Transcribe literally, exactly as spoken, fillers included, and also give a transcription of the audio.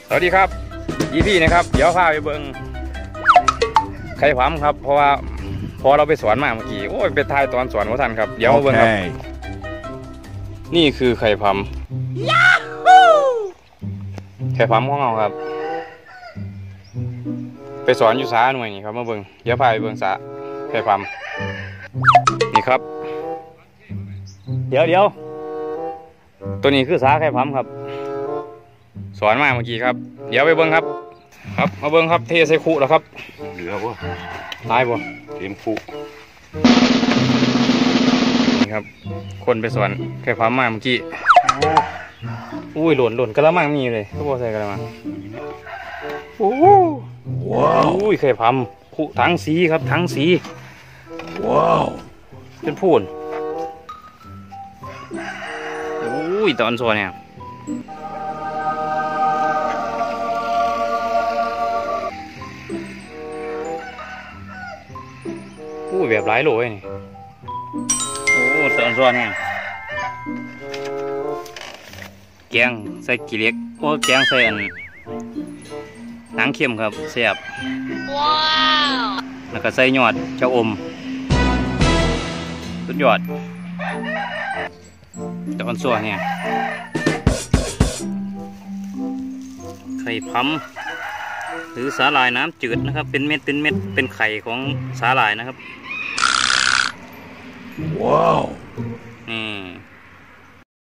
สวัสดีครับยี่พี่นะครับเดี๋ยวพาไปเบิ้งไข่พำครับเพราะว่าพอเราไปสอนมาเมื่อกี้โอ้ยไปทายตอนสอนว่าท่านครับเดี๋ยวมาเบิ้งครับนี่คือไข่พำไข่พำของเราครับไปสอนอยู่สาหน่วยนี่ครับมาเบิ้งเดี๋ยวพาไปเบิ้งสาไข่พำนี่ครับเดี๋ยวเดี๋ยวตัวนี้คือสาไข่พำครับสอนมาเมื่อกี้ครับเดี๋ยวไปเบิ้งครับครับมาเบิ้งครับเทใส่คุแล้วครับเหลือบ่ตายบ่เต็มคุนี่ครับคนไปสอนไข่พำมาเมื่อกี้อุ้ยหล่นหล่นกระมังมีเลยก็บ่ใส่กระมังโอ้ว้าวอุ้ยไข่พำคุทั้งสีครับทั้งสีว้าวเป็นพูนอุ้ยตอนสอนเนี่ยอู้แบบหลายโลเลยนี่โอ้ตอนซ้อนเนี่ยแกงใส่กี่เล็กโอ้แกงใส่อันหนังเค็มครับแซ่บว้าวแล้วก็ใส่ยอดเจ้าอมสุดยอดตอนซ้อนเนี่ยไข่พำหรือสาหร่ายน้ำจืดนะครับเป็นเม็ดเป็นเม็ดเป็นไข่ของสาหร่ายนะครับว้าวนี่